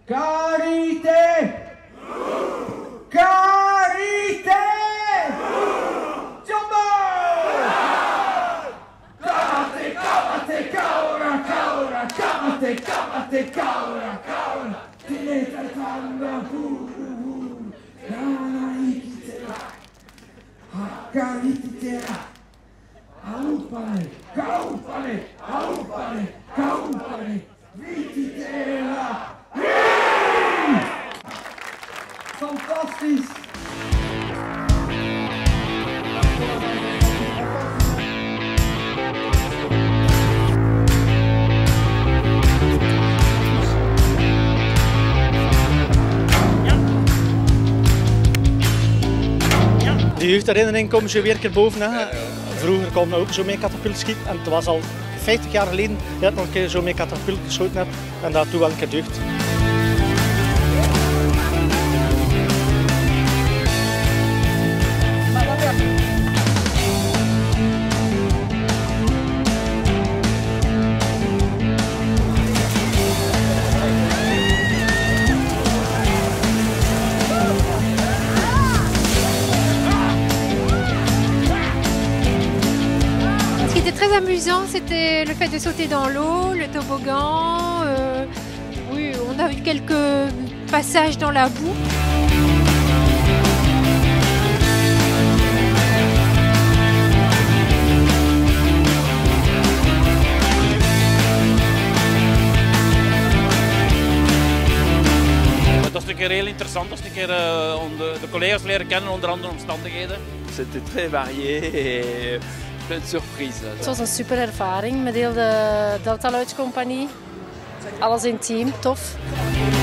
Karité! Karité! Jumbo! Kamate, kamate, kaura, kaura, kamate, kamate, kaura, kaura. Tileta tanga, huru, karitera. Karitera. Aupane, kaupane, aupane, kaupane. Vititera. Fantastisch! De jeugdherinnering komen ze weer een keer boven. Hè. Vroeger kwam ook zo mee katapult schieten en het was al 50 jaar geleden dat ik nog een keer zo mee katapult geschoten heb en dat toen wel een keer deugd. Ce qui était très amusant, c'était le fait de sauter dans l'eau, le toboggan. Oui, on a eu quelques passages dans la boue. Dat is een keer heel interessant, dat is een keer de collega's leren kennen onder andere omstandigheden. C'était très varié et plein de surprises. Het was een super ervaring met heel de Delta Lloyd Compagnie. Alles in team, tof.